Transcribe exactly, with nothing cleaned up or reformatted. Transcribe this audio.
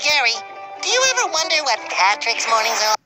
Gary, do you ever wonder what Patrick's mornings are